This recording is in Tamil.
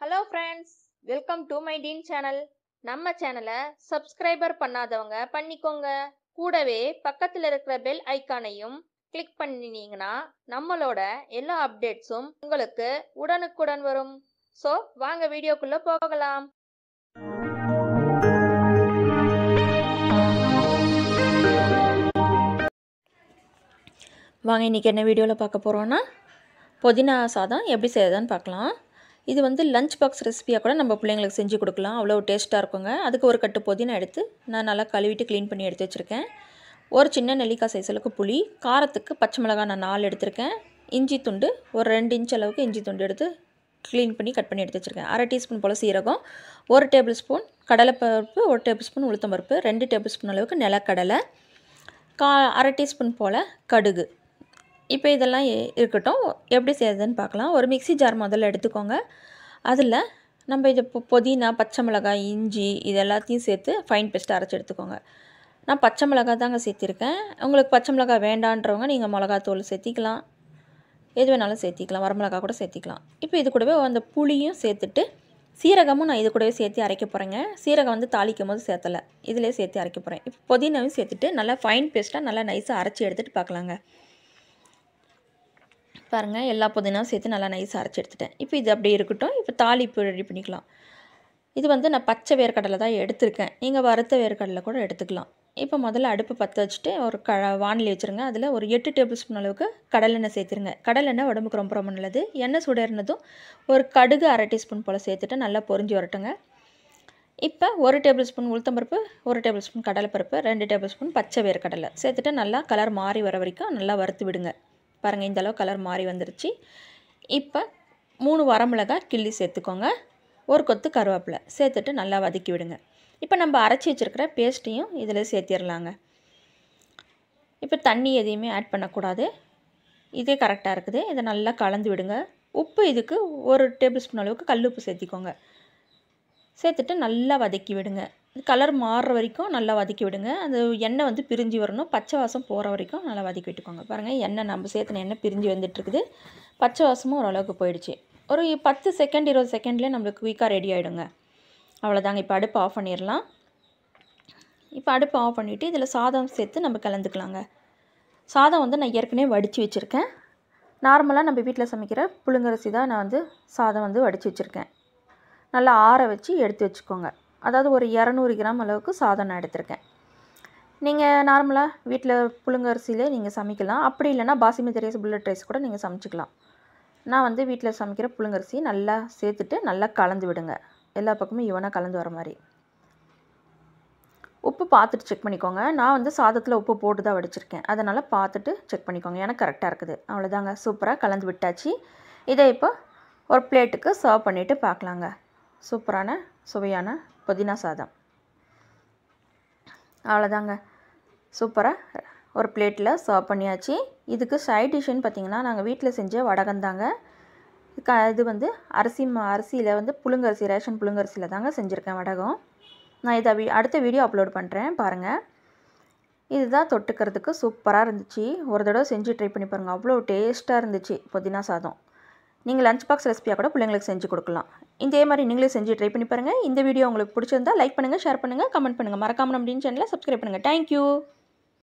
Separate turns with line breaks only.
Hello friends, welcome to my Dean channel. நம்ம சேனலை சப்ஸ்கிரைபர் பண்ணாதவங்க பண்ணிக்கோங்க. கூடவே பக்கத்தில் இருக்கிற பெல் ஐக்கானையும் கிளிக் பண்ணினீங்கன்னா நம்மளோட எல்லா அப்டேட்ஸும் உங்களுக்கு உடனுக்குடன் வரும். ஸோ வாங்க வீடியோக்குள்ள போகலாம்.
வாங்க இன்றைக்கி என்ன வீடியோவில் பார்க்க போகிறோன்னா புதினா சாதம் எப்படி செய்யறதுன்னு பார்க்கலாம். இது வந்து லஞ்ச் பாக்ஸ் ரெசிபியாக கூட நம்ம பிள்ளைங்களுக்கு செஞ்சு கொடுக்கலாம். அவ்வளோ டேஸ்ட்டாக இருக்குங்க. அதுக்கு ஒரு கட்டு புதினா எடுத்து நான் நல்லா கழுவிட்டு க்ளீன் பண்ணி எடுத்து வச்சுருக்கேன். ஒரு சின்ன நெல்லிக்காய் சைஸ் அளவுக்கு புளி, காரத்துக்கு பச்சை மிளகாய் நான் 4 எடுத்திருக்கேன். இஞ்சி துண்டு ஒரு 2 இன்ச் அளவுக்கு இஞ்சி துண்டு எடுத்து க்ளீன் பண்ணி கட் பண்ணி எடுத்து வச்சுருக்கேன். 1/2 டீஸ்பூன் போல் சீரகம், 1 டேபிள் ஸ்பூன் கடலைப்பருப்பு, 1 டேபிள் ஸ்பூன் உளுத்தம்பருப்பு, 2 டேபிள் ஸ்பூன் அளவுக்கு நிலக்கடலை, 1/2 டீஸ்பூன் போல் கடுகு. இப்போ இதெல்லாம் இருக்கட்டும், எப்படி செய்யறதுன்னு பார்க்கலாம். ஒரு மிக்ஸி ஜார் முதல்ல எடுத்துக்கோங்க. அதில் நம்ம இது புதினா, பச்சை மிளகாய், இஞ்சி இது எல்லாத்தையும் சேர்த்து ஃபைன் பேஸ்ட்டாக அரைச்சி எடுத்துக்கோங்க. நான் பச்சை மிளகாய் தாங்க சேர்த்திருக்கேன். உங்களுக்கு பச்சை மிளகாய் வேண்டான்றவங்க நீங்கள் மிளகாத்தூள் சேர்த்திக்கலாம், எது வேணாலும் சேர்த்திக்கலாம், வரமிளகாய் கூட சேர்த்திக்கலாம். இப்போ இது கூடவே அந்த புளியும் சேர்த்துட்டு சீரகமும் நான் இது கூடவே சேர்த்து அரைக்க போகிறேங்க. சீரகம் வந்து தாளிக்கும் போது சேர்த்தலை, இதிலே சேர்த்து அரைக்க போகிறேன். இப்போ புதினாவையும் சேர்த்துட்டு நல்லா ஃபைன் பேஸ்ட்டாக நல்லா நைஸாக அரைச்சி எடுத்துகிட்டு பார்க்கலாங்க. பாருங்கள், எல்லா புதினாவும் சேர்த்து நல்லா நைஸாக அரைச்சி எடுத்துட்டேன். இப்போ இது அப்படியே இருக்கட்டும். இப்போ தாளிப்பு ரெடி பண்ணிக்கலாம். இது வந்து நான் பச்சை வேர்க்கடலை தான் எடுத்திருக்கேன். நீங்கள் வறுத்த வேர்க்கடலை கூட எடுத்துக்கலாம். இப்போ முதல்ல அடுப்பு பற்ற வச்சுட்டு ஒரு வானிலை வச்சுருங்க. அதில் ஒரு 8 டேபிள் ஸ்பூன் அளவுக்கு கடலெண்ணெய் சேர்த்துருங்க. கடலெண்ணெய் உடம்புக்கு ரொம்ப ரொம்ப நல்லது. எண்ணெய் சூடேறினதும் ஒரு கடுகு 1/2 டீஸ்பூன் போல் சேர்த்துட்டு நல்லா பொரிஞ்சு வரட்டுங்க. இப்போ 1 டேபிள் ஸ்பூன் உளுத்தம்பருப்பு, 1 டேபிள் ஸ்பூன் கடலைப்பருப்பு, 2 டேபிள் ஸ்பூன் பச்சை வேர்க்கடலை சேர்த்துட்டு நல்லா கலர் மாறி வர வரைக்கும் நல்லா வறுத்து விடுங்க. பாருங்கள், இந்தளவு கலர் மாறி வந்துருச்சு. இப்போ 3 வரமிளகாய் கிள்ளி சேர்த்துக்கோங்க. ஒரு கொத்து கருவேப்பிலை சேர்த்துட்டு நல்லா வதக்கி விடுங்க. இப்போ நம்ம அரைச்சி வச்சுருக்கிற பேஸ்ட்டையும் இதில் சேர்த்திடலாங்க. இப்போ தண்ணி எதையுமே ஆட் பண்ணக்கூடாது, இதே கரெக்டாக இருக்குது. இதை நல்லா கலந்து விடுங்க. உப்பு இதுக்கு 1 டேபிள் ஸ்பூன் அளவுக்கு கல் உப்பு சேர்த்திக்கோங்க. சேர்த்துட்டு நல்லா வதக்கி விடுங்க. கலர் மாறுற வரைக்கும் நல்லா வதக்கி விடுங்க. அந்த எண்ணெய் வந்து பிரிஞ்சு வரணும், பச்சை வாசம் போகிற வரைக்கும் நல்லா வதக்கி விட்டுக்கோங்க. பாருங்கள், எண்ணெய் நம்ம சேர்த்துன எண்ணெய் பிரிஞ்சு வந்துட்டுருக்குது. பச்சை வாசமும் ஓரளவுக்கு போயிடுச்சு. ஒரு 10 செகண்ட் 20 செகண்ட்லேயே நம்மளுக்கு குயிக்காக ரெடி ஆகிடுங்க. அவ்வளோதாங்க. இப்போ அடுப்பு ஆஃப் பண்ணிடலாம். இப்போ அடுப்பு ஆஃப் பண்ணிவிட்டு இதில் சாதம் சேர்த்து நம்ம கலந்துக்கலாங்க. சாதம் வந்து நான் ஏற்கனவே வடித்து வச்சுருக்கேன். நார்மலாக நம்ம வீட்டில் சமைக்கிற புழுங்கரிசி தான் நான் வந்து சாதம் வந்து வடித்து வச்சுருக்கேன். நல்லா ஆற வச்சு எடுத்து வச்சுக்கோங்க. அதாவது ஒரு 200 கிராம் அளவுக்கு சாதம் நான் எடுத்திருக்கேன். நீங்கள் நார்மலாக வீட்டில் புழுங்கரிசியிலே நீங்கள் சமைக்கலாம். அப்படி இல்லைனா பாசுமதி ரைஸ், புல்லட் ரைஸ் கூட நீங்கள் சமைச்சிக்கலாம். நான் வந்து வீட்டில் சமைக்கிற புழுங்கரிசி நல்லா சேர்த்துட்டு நல்லா கலந்து விடுங்க. எல்லா பக்கமும் ஈவனாக கலந்து வர மாதிரி. உப்பு பார்த்துட்டு செக் பண்ணிக்கோங்க. நான் வந்து சாதத்தில் உப்பு போட்டு தான் வடிச்சிருக்கேன், அதனால் பார்த்துட்டு செக் பண்ணிக்கோங்க. எனக்கு கரெக்டாக இருக்குது. அவ்வளோதாங்க, சூப்பராக கலந்து விட்டாச்சு. இதை இப்போ ஒரு பிளேட்டுக்கு சர்வ் பண்ணிவிட்டு பார்க்கலாங்க. சூப்பரான சுவையான புதினா சாதம். அவ்வளோதாங்க, சூப்பராக ஒரு பிளேட்டில் சர்வ் பண்ணியாச்சு. இதுக்கு சைட் டிஷ்ஷுன்னு பார்த்திங்கன்னா நாங்கள் வீட்டில் செஞ்ச வடகந்தாங்க. இது வந்து அரிசியில் வந்து புழுங்கரிசி, ரேஷன் புழுங்கரிசியில் தாங்க செஞ்சுருக்கேன் வடகம். நான் இதை அடுத்த வீடியோ அப்லோட் பண்ணுறேன், பாருங்கள். இதுதான் தொட்டுக்கிறதுக்கு சூப்பராக இருந்துச்சு. ஒரு தடவை செஞ்சு ட்ரை பண்ணி பாருங்கள், அவ்வளோ டேஸ்ட்டாக இருந்துச்சு புதினா சாதம். நீங்கள் லஞ்ச் பாக்ஸ் ரெசிபியாக கூட பிள்ளைங்களுக்கு செஞ்சு கொடுக்கலாம். இதே மாதிரி நீங்களே செஞ்சு ட்ரை பண்ணி பாருங்கள். இந்த வீடியோ உங்களுக்கு பிடிச்சிருந்தா லைக் பண்ணுங்கள், ஷேர் பண்ணுங்கள், கமெண்ட் பண்ணுங்கள். மறக்காமல் நம்ம சேனலை சப்ஸ்கிரைப் பண்ணுங்கள். தேங்க்யூ.